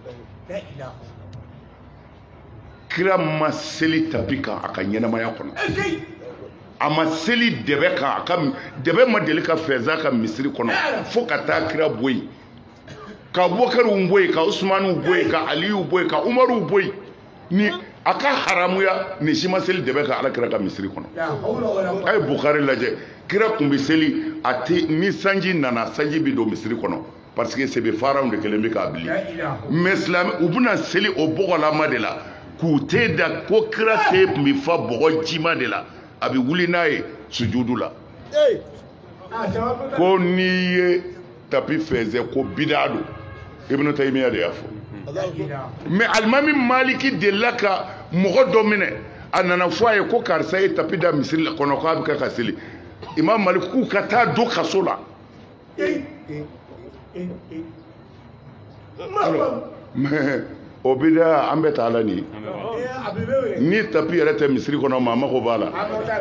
kira ma seli tapi kan a ka ɲɛnamaya kɔnɔ a ma seli dɛbɛ kan a ka dɛbɛ ma deli ka fɛnzan ka misiri kɔnɔ fo ka taa kira bɔ yen ka Abubakariw bɔ yen ka Usmaniw bɔ yen ka Aliyu bɔ yen ka Umaruw bɔ yen ni aka haramuya ni si ma seli de bɛ ka alakira ka misiri kɔnɔ a ye Bukhari lajɛ kira kun bɛ seli a tɛ ni sanji nana sanji bɛ don misiri kɔnɔ parce que sebe faraw de kelen bɛ k'a bili mais silamɛ u bɛna seli o bɔgɔlama de la k'u tɛ da ko kira tɛ kun bɛ fa bɔgɔ jima de la a bɛ wuli n'a ye sujudu la ko n'i ye tapi fɛnsɛ ko bida don Ibn Taymiya de y'a fɔ mais alimami Maliki delila ka mɔgɔ dɔ minɛ a nana fɔ a ye ko karisa ye tapi da misiri la kɔnɔ k'a bɛ kɛ ka seli Imam Malik k'u ka taa don kaso la mais o bida an bɛ taa la nin ni tapi yɛrɛ tɛ misiri kɔnɔ maa mago b'a la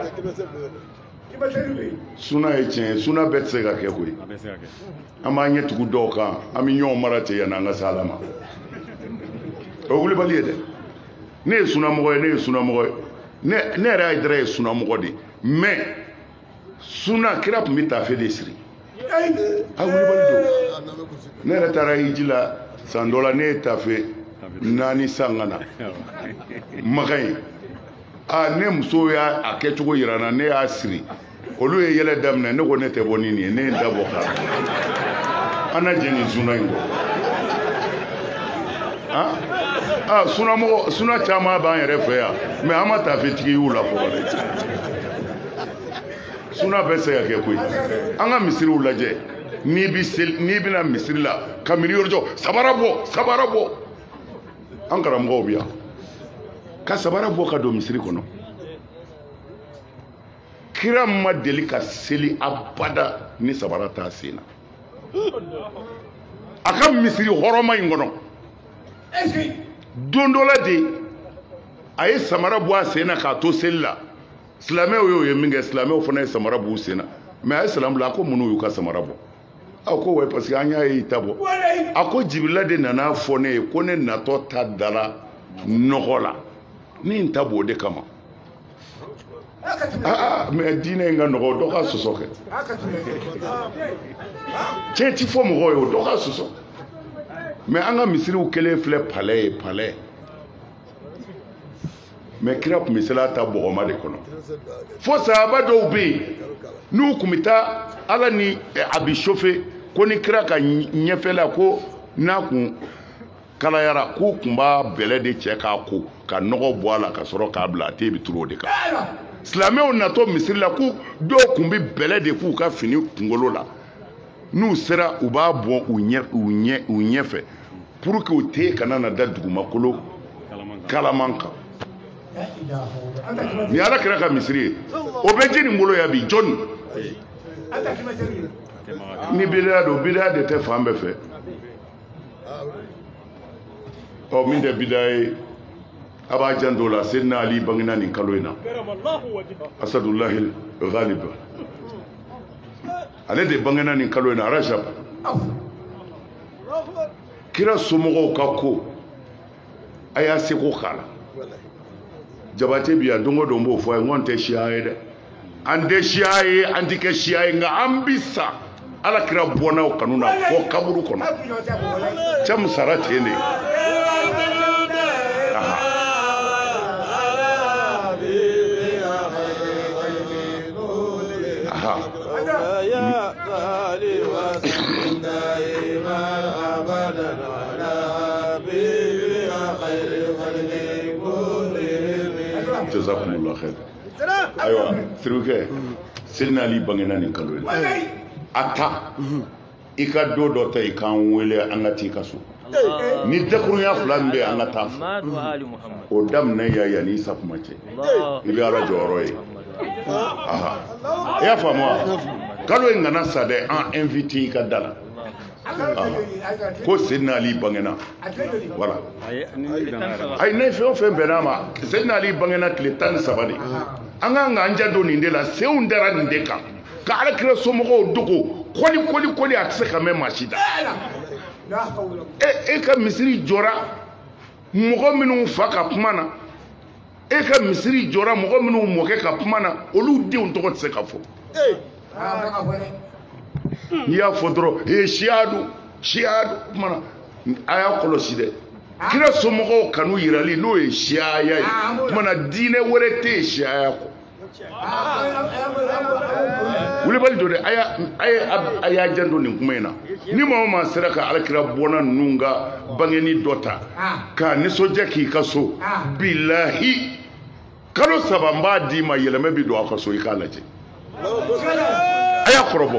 suna ye tiɲɛ suna bɛɛ tɛ se ka kɛ koyi an b'an ɲɛ tugu dɔw kan an bɛ ɲɔgɔn mara ten yanni an ka se Ala ma o ye wulibali ye dɛ ne ye sunamɔgɔ ye ne ye sunamɔgɔ ye ne ne yɛrɛ Hayidara ye sunamɔgɔ de mais suna kira tun bɛ taafe de siri a wulibali don ne yɛrɛ taara hiji la san dɔ la ne ye taafe naani san ka na makan ye a ne muso y'a a kɛcogo yira n na ne y'a siri olu ye yɛlɛ daminɛ ne ko ne tɛ bɔ ni nin ye ne ye n da bɔ k'a an na jɛ nin suna in kɔ ah sunamɔgɔ suna caman b'an yɛrɛ fɛ yan mais an ma taafetigi y'u la fɔlɔ dɛ suna bɛ se ka kɛ koyi an ka misiriw lajɛ n'i bi seli n'i bɛna misiri la ka miliyɔn jɔ sabara bɔ sabara bɔ an karamɔgɔw bi yan ka sabara bɔ ka don misiri kɔnɔ kira ma deli ka seli abada ni sabara t'a sen na a ka misiri hɔrɔma in kɔnɔ don dɔ la de a ye samara bɔ a sen na k'a to seli la silamɛw y'o ye min kɛ silamɛw fana ye samara b'u sen na mais a ye salamu bila a ko mun y'u ka samara bɔ a ko ouais parce que an y'a ye i ta bɔ a ko Jibirila de nana fɔ ne ye ko ne natɔ ta dala nɔgɔ la ni n ta b'o de kama ah mais diinɛ in ka nɔgɔ dɔ ka sɔsɔ kɛ tiɲɛ ti fɔ mɔgɔw ye o dɔ ka sɔsɔ mais an ka misiriw kelen filɛ palais ye palais mais kira tun bɛ seli a ta bɔgɔma de kɔnɔ fo sahaba dɔw bɛ yen n'u tun bɛ taa ala ni a bɛ chauffer ko ni kira ka ɲɛfɛla ko n'a kun kalayara k'u tun b'a bɛlɛ de cɛ k'a ko ka nɔgɔ bɔ a la ka sɔrɔ k'a bila a tɛ bɛ turu o de kan silamɛw natɔ misiri la ko dɔw tun bɛ bɛlɛ de k'u ka fini kunkolo la n'u sera u b'a bɔn u ɲɛ u ɲɛ u ɲɛfɛ pour que u tɛ kana na da dugumakolo kalaman kan ni ala kira ka misiri ye o bɛ ji nin bolo ya bi jɔnni ni bidaa don bidaa de tɛ fan bɛɛ fɛ ɔ min tɛ bidaa ye a b'a janto la Seydina Ali bangena nin kalo in na Asadullahi Ghalib ale de bangena nin kalo in na Rajab kira somɔgɔw ka ko a y'a seko k'a la Jabate bi yan don o don b'o fɔ n ko n tɛ siya ye dɛ an tɛ siya ye an tɛ kɛ siya ye nka an bi sa ala kira bɔnnaw kanu na fɔ kaburu kɔnɔ cɛ min sara ten de jazakumullah khair ayiwa sirikɛ Seydina Ali bangena nin kalo in a ta i ka do dɔ ta i k'an wele an ka t'i ka so ni dakurunya fila min bɛ an ka taa fɔ o daminɛ ya yanni Isa kuma cɛ i bɛ ala jɔyɔrɔ ye aha i y'a faamu wa kalo in kana sa dɛ an invité i ka da la ko Seydina Ali bangena voilà ayi ne fɛn o fɛn bɛnn'a ma Seydina Ali bangena tile tan ni saba de an kan k'an ja don nin de la senw dara nin de kan ka ala kira somɔgɔw dogo kɔli kɔli kɔli a tɛ se ka mɛn maa si da e e ka misiri jɔra mɔgɔ minnu fa ka kuma na e ka misiri jɔra mɔgɔ minnu mɔkɛ ka kuma na olu denw tɔgɔ tɛ se ka fɔ n'i y'a fɔ dɔrɔn ee siya don siya don kuma na a y'a kɔlɔsi dɛ kira somɔgɔw kanu yirali n'o ye siyaya ye mana diinɛ wɛrɛ tɛ siyaya kɔ wulibali do de a y'a janto nin kuma in na ni maa o maa sera ka alakira bɔnna ninnu ka bangeni dɔ ta k'a nisɔndiya k'i ka so bilahi kalo saba n b'a d'i ma yɛlɛmɛ bi don a ka so i k'a lajɛ a y'a kɔrɔbɔ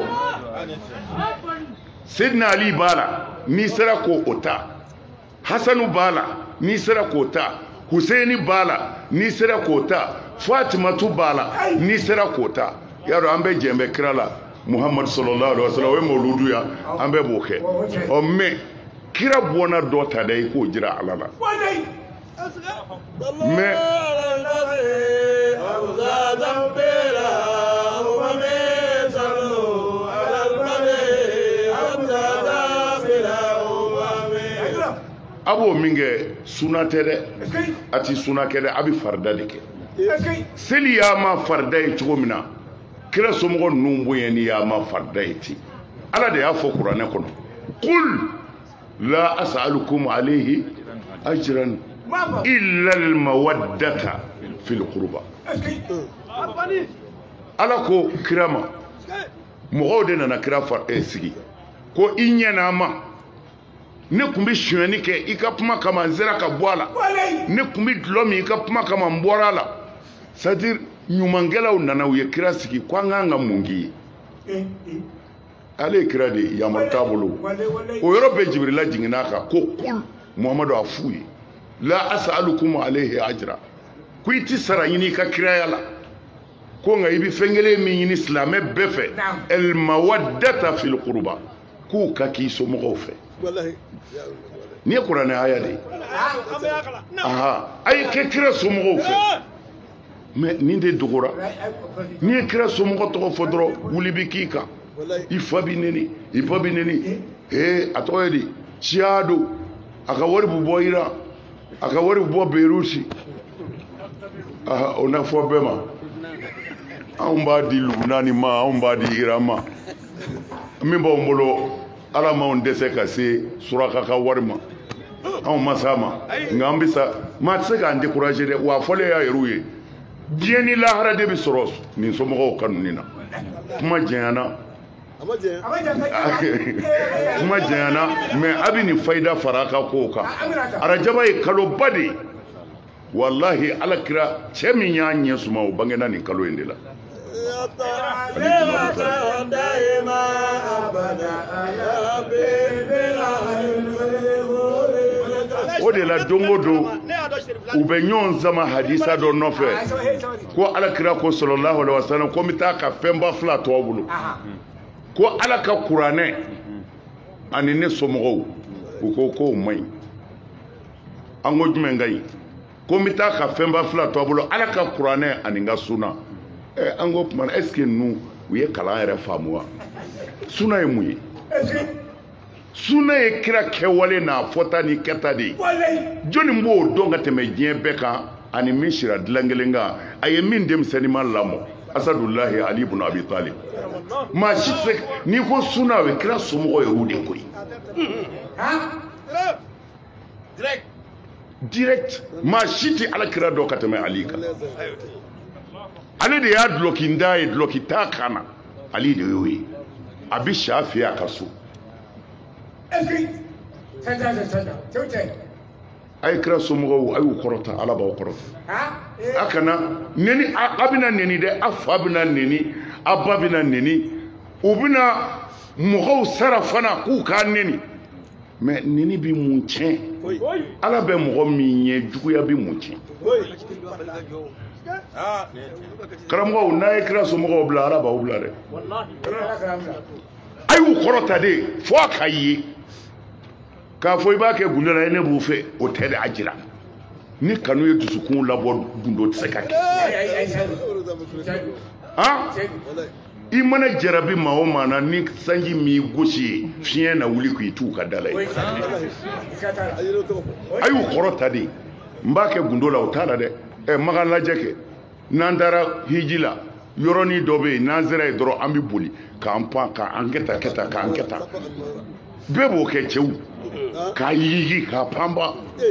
Seydina Ali b'a la n'i sera k'o o ta Hasanu b'a la n'i sera k'o ta Huseini b'a la n'i sera k'o ta Fatimatu b'a la n'i sera k'o ta y'a dɔn an bɛ jɛn bɛ kira la Muhammadu sallallahu alaihi wa sallam o ye mawuludu ya an bɛ b'o kɛ ɔ mɛ kira bɔnna dɔ ta dɛ i k'o jira Ala la mais a b'o min kɛ suna tɛ dɛ a ti suna kɛ dɛ a bɛ farida de kɛ seli y'a ma farida ye cogo min na kira somɔgɔ ninnu bonyani y'a ma farida ye ten Ala de y'a fɔ kuranɛ kɔnɔ qul la as'alukum alayhi ajran illa al-mawaddata fil qurba Ala ko kira ma mɔgɔw de nana kira sigi ko i ɲɛna ma ne kun bɛ sonyɛni kɛ i ka kuma kama n sera ka bɔ a la ne kun bɛ dulɔ min i ka kuma kama n bɔra a la c'est à dire ɲumankɛlaw nana u ye kira sigi ko an k'an ka mun k'i ye ale ye kira de yamaru t'a bolo o yɔrɔ bɛɛ Jibirila jiginna a kan ko kul Muhamadu a f'u ye la as'alukum alayhi ajra ko i ti sara ɲini i ka kiraya la ko nka i bɛ fɛn kelen min ɲini silamɛ bɛɛ fɛ el mawaddata fil qurba k'u ka k'i somɔgɔw fɛ ni ye kuranɛ aya de aha a ye kɛ kira somɔgɔw fɛ mais nin de dogora ni ye kira somɔgɔ tɔgɔ fɔ dɔrɔn wuli bi k'i kan i fa bi neni i ba bi neni ee a tɔgɔ ye di siya do a ka wari bɛ bɔ Iran a ka wari bɛ bɔ Beiruti aha o na fɔ bɛɛ ma anw b'a di Lubunani ma anw b'a di Iran ma min b'anw bolo Ala m'anw dɛsɛ ka se suraka ka wari ma anw ma s'a ma nka an bɛ sa maa tɛ se k'an décourager dɛ wa fɔlen y'a yɛrɛ ye diɲɛ ni lahara de bɛ sɔrɔ nin somɔgɔw kanu nin na kuma jɛnyana kuma jɛnyana mais a bɛ nin fayida fara a ka kow kan arajaba ye kaloba de ye wallahi alakira cɛ min y'a ɲɛ suma o bangena nin kalo in de la o de la don o don u bɛ ɲɔgɔn sama hadisa dɔ nɔfɛ ko alakira ko sallallahu alaihi wasallam ko n bɛ taa ka fɛnba fila tɔ bolo ko ala ka kuranɛ ani ne somɔgɔw u ko k'o man ɲi an ko jumɛn ka ɲi ko n bɛ taa ka fɛnba fila tɔ bolo ala ka kuranɛ ani n ka suna ɛ an ko tuma na est ce que ninnu u ye kalan yɛrɛ faamu wa suna ye mun ye suna ye kira kɛwale n'a fɔta ni kɛta de ye jɔnni b'o dɔn ka tɛmɛ diɲɛ bɛɛ kan ani min sira dilan kelen kan a ye min denmisɛnninma lamɔ Asadullahi Ali ibn Abi Talib maa si tɛ se n'i ko suna o ye kira somɔgɔ ye o de ko ye direct maa si tɛ alakira dɔn ka tɛmɛ Ali kan ale de y'a duloki da ye duloki t'a kan na Ali de y'o ye a bɛ sa fɛ a ka so a ye kira somɔgɔw a y'u kɔrɔta Ala b'aw kɔrɔta a kana neni a bɛna neni dɛ a fa bɛna neni a ba bɛna neni u bɛna mɔgɔw sara fana k'u k'a neni mais neni bɛ mun tiɲɛ Ala bɛ mɔgɔ min ye juguya bɛ mun tiɲɛ karamɔgɔw n'a ye kira somɔgɔw bila Ala b'aw bila dɛ a y'u kɔrɔta de fo a ka ye k'a fɔ i b'a kɛ gundo la ne b'u fɛ o tɛ de a jira ni kanu ye dusukun labɔ gundo tɛ se ka kɛ han i mana jarabi maa o maa na ni sanji m'i gosi ye fiɲɛ na wuli k'i t'u ka da la ye a y'u kɔrɔta de n b'a kɛ gundo la o t'a la dɛ ɛ makan lajɛ kɛ n'an taara hiji la yɔrɔnin dɔ bɛ yen n'an sera yen dɔrɔn an bɛ boli k'an pan k'an kɛ tan kɛ tan k'an kɛ tan bɛɛ b'o kɛ cɛw k'a yigi k'a panba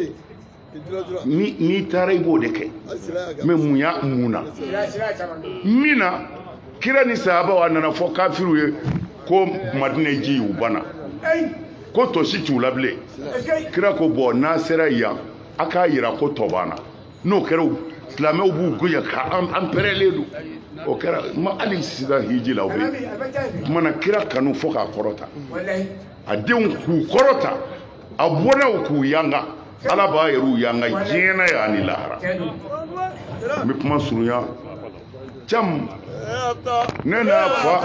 n'i taara i b'o de kɛ mais mun y'a mun na min na kira ni sahabaw a nana fɔ kafiru ye ko Madina ji y'u banna ko tɔ si t'u la bilen kira ko bɔn n'a sera yan a k'a yira ko tɔ banna n'o kɛra silamɛw b'u goya k'an pɛrɛlen don o kɛra ma hali sisan hiji la o bɛ yen kumana kira kanu fɔ k'a kɔrɔta a denw k'u kɔrɔta a bɔnnaw k'u yanga ala b'a yɛrɛ u yanga diɲɛ na yan ni lahara n bɛ kuma surunya cam ne n'a fa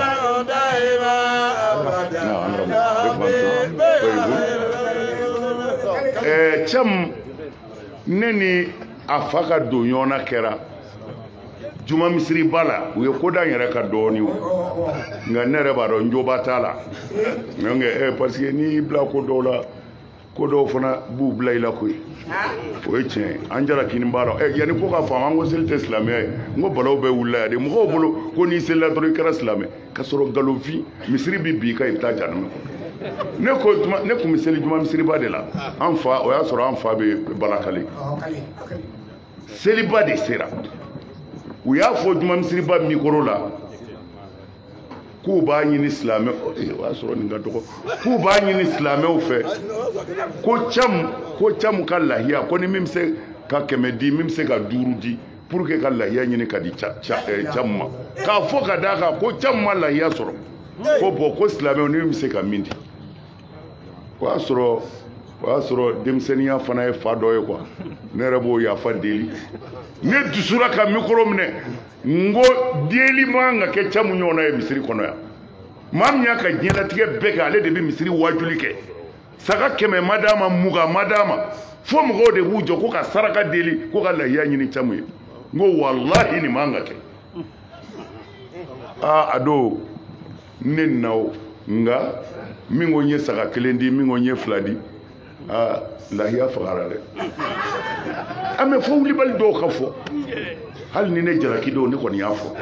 ɛɛ cam ne ni a fa ka don ɲɔgɔnna kɛra juma misiri ba la u ye koda yɛrɛ ka dɔɔni o nka ne yɛrɛ b'a dɔn njoba t'a la nka ɛ parce que n'i y'i bila ko dɔw la ko dɔw fana b'u bila i la koyi o ye tiɲɛ an jara kini b'a dɔn ɛ yanni ko k'a faamu an ko seli tɛ silamɛya ye n ko balaw bɛɛ wulila yan de mɔgɔw bolo ko n'i selila dɔrɔn i kɛra silamɛ ka sɔrɔ nkalonfin misiri bɛ bin i kan i bɛ taa janama ne ko juma ne kun bɛ seli juma misiriba de la an fa o y'a sɔrɔ an fa bɛ balakale seliba de sera u y'a fɔ juma misiriba mikoro la k'u b'a ɲini silamɛ o y'a sɔrɔ nin ka dɔgɔ k'u b'a ɲini silamɛw fɛ ko camu ko camu ka lahiya ko ni min bɛ se ka kɛmɛ di min bɛ se ka duuru di pour que ka lahiya ɲini ka di camu ma k'a fɔ ka d'a kan ko camu ma lahiya sɔrɔ ko bɔn ko silamɛw ni min bɛ se ka min di o y'a sɔrɔ o y'a sɔrɔ denmisɛnninya fana ye fa dɔ ye quoi ne yɛrɛ b'o yafa deli ne dusura ka mikoro minɛ n ko deli man ka kɛ camu ɲɔgɔnna ye misiri kɔnɔ yan maa min y'a ka diɲɛlatigɛ bɛɛ kɛ ale de bɛ misiri wajuli kɛ saga kɛmɛ ma d'a ma mugan ma d'a ma fo mɔgɔw de b'u jɔ ko ka saraka deli ko ka lahiya ɲini camu ye n ko walahi nin man ka kɛ aa a don ne na o nka min ko n ye saga kelen di min ko n ye fila di aa lahiya fagara dɛ a mɛ fo wulibali dɔw ka fɔ hali ni ne jalaki dɔw ne kɔni y'a fɔ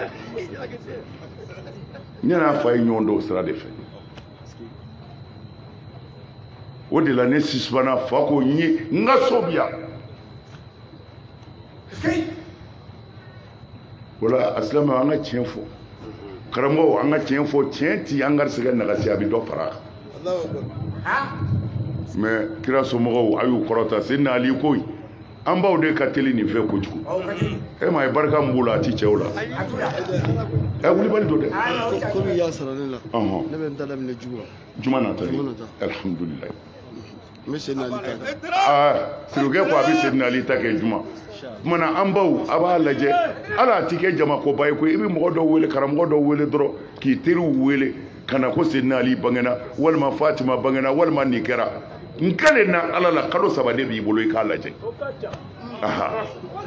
ne n'a fa ye ɲɔgɔn dɔw sira de fɛ o de la ne sisubana fa ko n ye n ka so bi yan wala asilamɛ an ka tiɲɛ fɔ karamɔgɔw an ka tiɲɛ fɔ tiɲɛ ti an garisɛgɛ nagasi a bɛ dɔ fara a kan mɛ kira somɔgɔw a y'u kɔrɔta Seydina Ali ko an baw de ka teli nin fɛ kojugu e ma ye barika min b'o la a ti cɛw la ɛ wulibali don dɛ komi y'a sara ne la ne bɛ n ta daminɛ juma juma natali alhamdulilayi n bɛ Seydina Ali ta aa sirikɛ ko a bɛ Seydina Ali ta kɛ juma kumana an baw a b'a lajɛ ala a ti kɛ jamakoba ye koyi i bɛ mɔgɔ dɔw wele karamɔgɔ dɔw wele dɔrɔn k'i teriw wele ka na ko Seydina Ali bangena walima Fatima bangena walima nin kɛra n kale na ala la kalo saba de b'i bolo i k'a lajɛ aha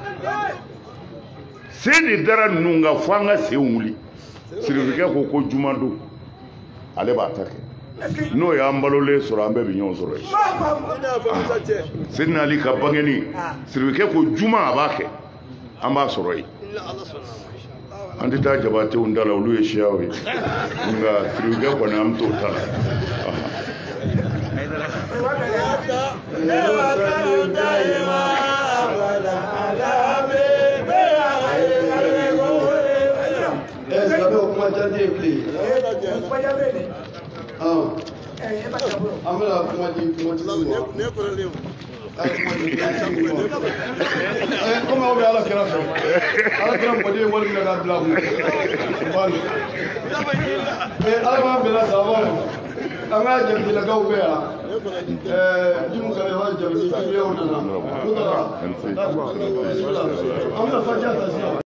sen de dara ninnu nka fo an ka sen wuli sirikɛ ko ko juma don ale b'a ta kɛ n'o y'an balolen sɔrɔ an bɛɛ bɛ ɲɔgɔn sɔrɔ yen Seydina Ali ka bangeni sirikɛ ko juma a b'a kɛ an b'a sɔrɔ yen an tɛ taa jabatew da la olu ye siyaw ye nka sirikɛ kɔni an bɛ t'o ta la an bɛna kuma di kumatigi ma komi aw bɛ ala kɛra fɛ ala kɛra mɔden wari minɛ ka bila kun ala b'an bɛnna sababa ma an ka jatigilakaw bɛ yan jimu kɛra an jabiti juguyaw nana n'u taara an bɛna fatiya ta sisan